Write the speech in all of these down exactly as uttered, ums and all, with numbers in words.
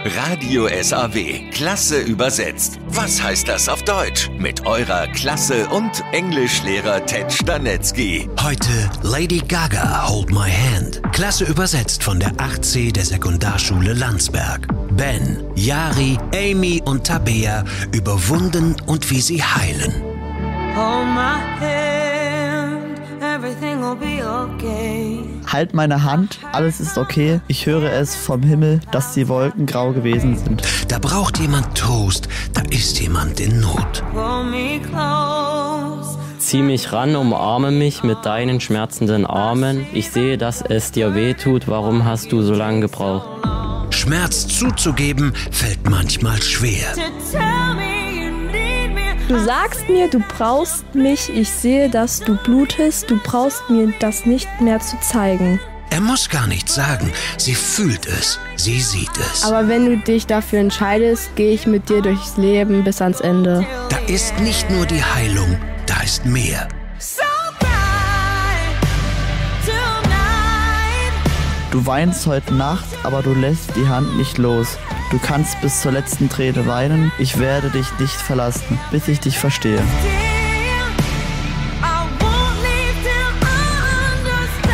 Radio S A W. Klasse übersetzt. Was heißt das auf Deutsch? Mit eurer Klasse- und Englischlehrer Ted Stanetzky. Heute Lady Gaga, Hold My Hand. Klasse übersetzt von der acht C der Sekundarschule Landsberg. Ben, Yari, Amy und Tabea überwunden und wie sie heilen. Hold my hand, everything will be okay. Halt meine Hand, alles ist okay. Ich höre es vom Himmel, dass die Wolken grau gewesen sind. Da braucht jemand Trost, da ist jemand in Not. Pull me close. Zieh mich ran, umarme mich mit deinen schmerzenden Armen. Ich sehe, dass es dir weh tut. Warum hast du so lange gebraucht? Schmerz zuzugeben fällt manchmal schwer. To tell me you need me. Du sagst mir, du brauchst mich, ich sehe, dass du blutest, du brauchst mir das nicht mehr zu zeigen. Er muss gar nichts sagen, sie fühlt es, sie sieht es. Aber wenn du dich dafür entscheidest, gehe ich mit dir durchs Leben bis ans Ende. Da ist nicht nur die Heilung, da ist mehr. So bright tonight. Du weinst heute Nacht, aber du lässt die Hand nicht los. Du kannst bis zur letzten Träne weinen. Ich werde dich nicht verlassen, bis ich dich verstehe. Still, I won't leave till I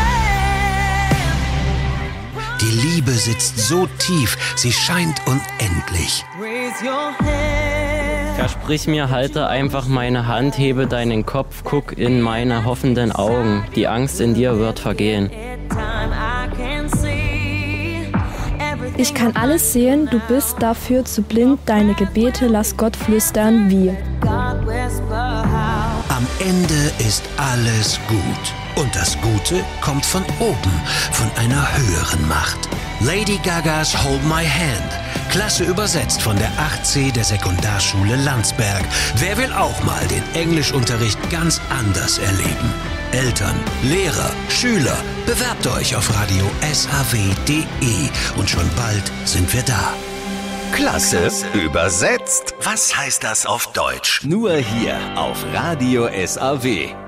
understand. Die Liebe sitzt so tief, sie scheint unendlich. Raise your hand. Versprich mir, halte einfach meine Hand, hebe deinen Kopf, guck in meine hoffenden Augen. Die Angst in dir wird vergehen. Time I can see. Ich kann alles sehen, du bist dafür zu blind, deine Gebete lass Gott flüstern wie. God whisper how. Am Ende ist alles gut. Und das Gute kommt von oben, von einer höheren Macht. Lady Gagas Hold My Hand. Klasse übersetzt von der acht C der Sekundarschule Landsberg. Wer will auch mal den Englischunterricht ganz anders erleben? Eltern, Lehrer, Schüler, bewerbt euch auf radio S A W punkt de und schon bald sind wir da. Klasse übersetzt. Was heißt das auf Deutsch? Nur hier auf Radio S A W.